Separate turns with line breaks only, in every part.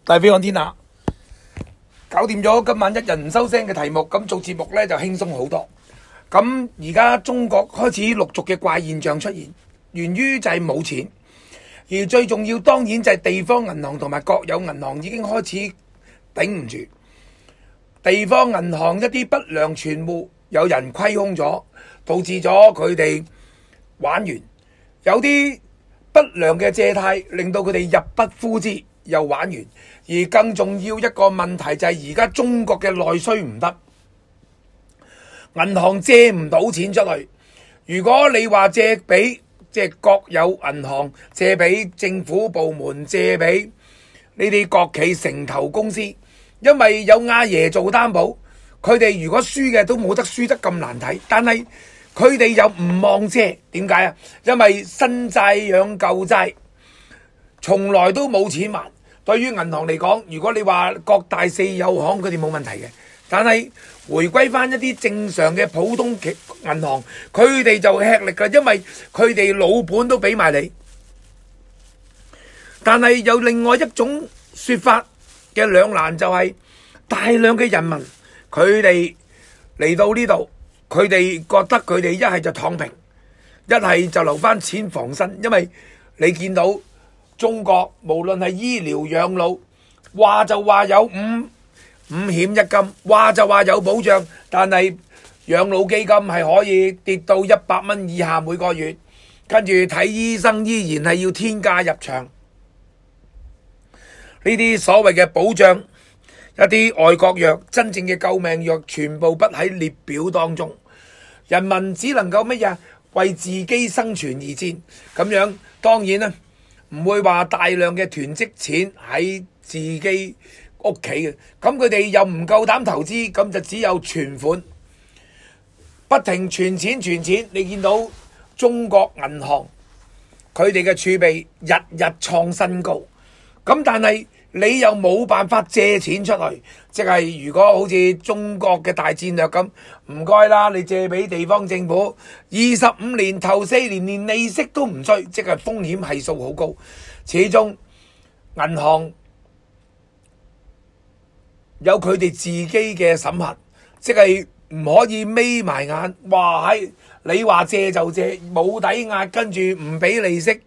大飛看天下，搞掂咗今晚一人唔收聲嘅題目，咁做節目呢就輕鬆好多。咁而家中國開始陸續嘅怪現象出現，源於就係冇錢，而最重要當然就係地方銀行同埋國有銀行已經開始頂唔住。地方銀行一啲不良存戶有人虧空咗，導致咗佢哋玩完；有啲不良嘅借貸令到佢哋入不敷支，又玩完。而更重要一個問題就係而家中國嘅內需唔得，銀行借唔到錢出去。如果你話借俾國有銀行，借俾政府部門，借俾呢啲國企城投公司，因為有阿爺做擔保，佢哋如果輸嘅都冇得輸得咁難睇。但係佢哋又唔望借，點解啊？因為新債養舊債，從來都冇錢還。對於銀行嚟講，如果你話各大四有行，佢哋冇問題嘅。但係回歸翻一啲正常嘅普通銀行，佢哋就吃力㗎，因為佢哋老本都俾埋你。但係有另外一種說法嘅兩難，就係大量嘅人民佢哋嚟到呢度，佢哋覺得佢哋一係就躺平，一係就留翻錢防身。因為你見到中國無論係醫療養老，話就話有五險一金，話就話有保障，但係養老基金係可以跌到100蚊以下每個月，跟住睇醫生依然係要天價入場。呢啲所謂嘅保障，一啲外國藥，真正嘅救命藥全部不喺列表當中，人民只能夠乜嘢？為自己生存而戰。咁樣當然啦，唔會話大量嘅囤積錢喺自己屋企嘅，咁佢哋又唔夠膽投資，咁就只有存款，不停存錢。你見到中國銀行佢哋嘅儲備日日創新高，咁但係你又冇辦法借錢出去，即係如果好似中國嘅大戰略咁，唔該啦，你借俾地方政府25年頭4年連利息都唔追，即係風險係數好高。始終銀行有佢哋自己嘅審核，即係唔可以眯埋眼，哇係你話借就借，冇抵押，跟住唔俾利息，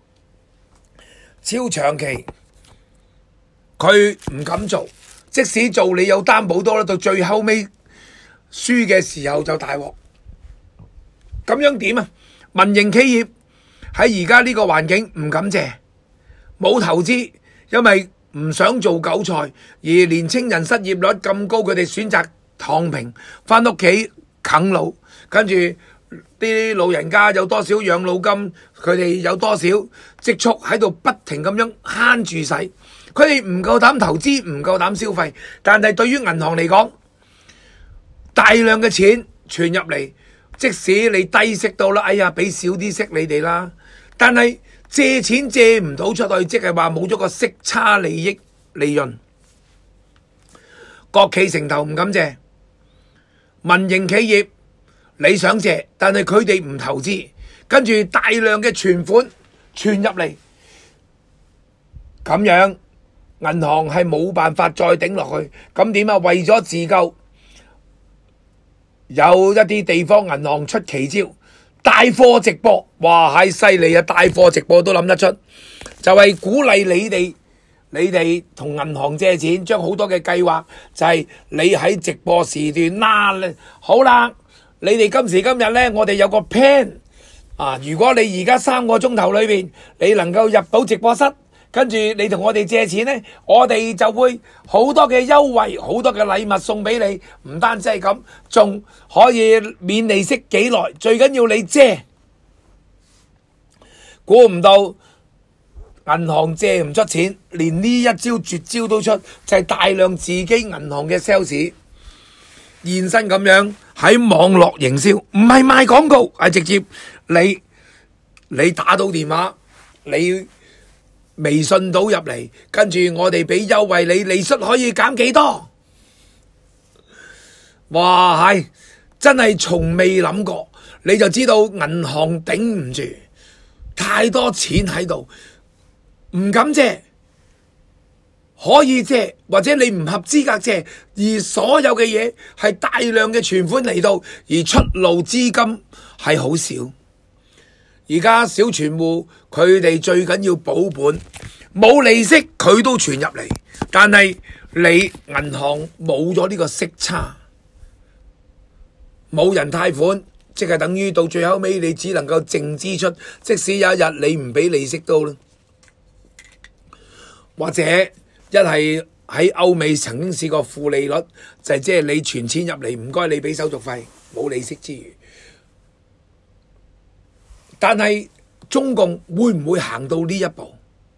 超長期。佢唔敢做，即使做你有擔保多啦，到最後尾輸嘅時候就大鑊。咁樣點啊？民營企業喺而家呢個環境唔敢借，冇投資，因為唔想做韭菜，而年青人失業率咁高，佢哋選擇躺平，返屋企啃老，跟住啲老人家有多少養老金，佢哋有多少積蓄喺度不停咁樣慳住使。佢哋唔夠膽投資，唔夠膽消費，但係對於銀行嚟講，大量嘅錢存入嚟，即使你低息到啦，哎呀，俾少啲息你哋啦，但係借錢借唔到出去，即係話冇咗個息差利潤。國企城投唔敢借，民營企業你想借，但係佢哋唔投資，跟住大量嘅存款存入嚟，咁樣銀行係冇辦法再頂落去。咁點啊？為咗自救，有一啲地方銀行出奇招，帶貨直播，哇係犀利啊！帶貨直播都諗得出，就係鼓勵你哋同銀行借錢，將好多嘅計劃就係你喺直播時段啦。好啦，你哋今時今日呢，我哋有個 plan 啊，如果你而家3個鐘頭裏邊你能夠入到直播室，跟住你同我哋借錢呢，我哋就會好多嘅優惠，好多嘅禮物送俾你。唔單止係咁，仲可以免利息幾耐，最緊要你借。估唔到銀行借唔出錢，連呢一招絕招都出，就係大量自己銀行嘅 sales 現身咁樣喺網絡營銷，唔係賣廣告，係直接你打到電話，你微信到入嚟，跟住我哋俾優惠你，利息可以減幾多？哇係，真係從未諗過，你就知道銀行頂唔住，太多錢喺度，唔敢借。 可以借，或者你唔合資格借，而所有嘅嘢係大量嘅存款嚟到，而出路資金係好少。而家小存戶佢哋最緊要保本，冇利息佢都存入嚟，但係你銀行冇咗呢個息差，冇人貸款，即係等於到最後尾你只能夠淨支出，即使有一日你唔俾利息都啦，或者一係喺歐美曾經試過負利率，就係即係你存錢入嚟唔該你俾手續費，冇利息之餘。但係中共會唔會行到呢一步？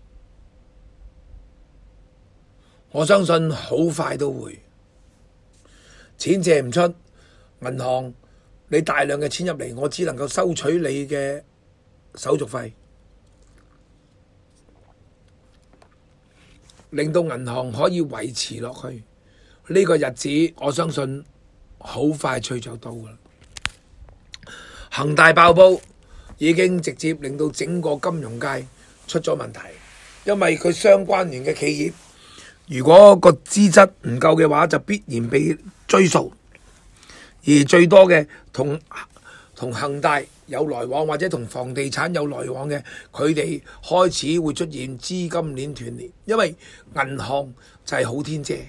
我相信好快都會。錢借唔出，銀行你大量嘅錢入嚟，我只能夠收取你嘅手續費，令到銀行可以維持落去。呢個日子我相信好快脆就到㗎啦。恒大爆煲已經直接令到整個金融界出咗問題，因為佢相關聯嘅企業，如果個資質唔夠嘅話，就必然被追訴。而最多嘅同恒大有來往或者同房地產有來往嘅，佢哋開始會出現資金鏈斷裂，因為銀行就係好天姐，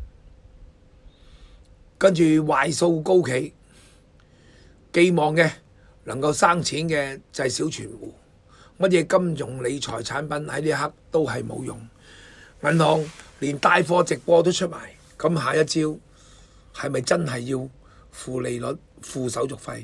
跟住壞數高企，寄望嘅能夠生錢嘅就係小存戶，乜嘢金融理財產品喺呢一刻都係冇用，銀行連帶貨直播都出埋，咁下一招係咪真係要付利率、付手續費？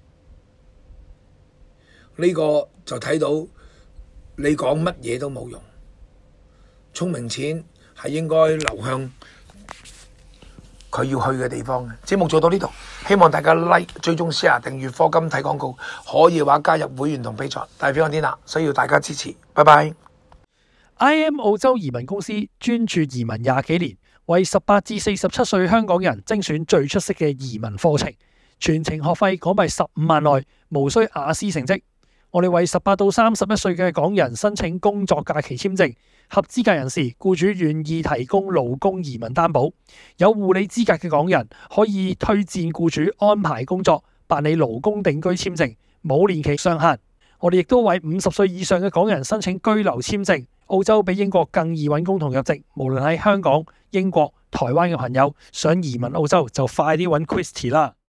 呢個就睇到你講乜嘢都冇用，聰明錢係應該流向佢要去嘅地方嘅。節目做到呢度，希望大家 like、追蹤、share、訂閱、課金睇廣告，可以嘅話加入會員同比賽。大飛安天娜需要大家支持，拜拜。
IM 澳洲移民公司專注移民20幾年，為18至47歲香港人精選最出色嘅移民課程，全程學費港幣15萬內，無需雅思成績。我哋為18到31歲嘅港人申請工作假期簽證，合資格人士僱主願意提供勞工移民擔保，有護理資格嘅港人可以推薦僱主安排工作，辦理勞工定居簽證，冇年期上限。我哋亦都為50歲以上嘅港人申請居留簽證，澳洲比英國更易揾工同入籍。無論喺香港、英國、台灣嘅朋友想移民澳洲，就快啲揾 Christy 啦。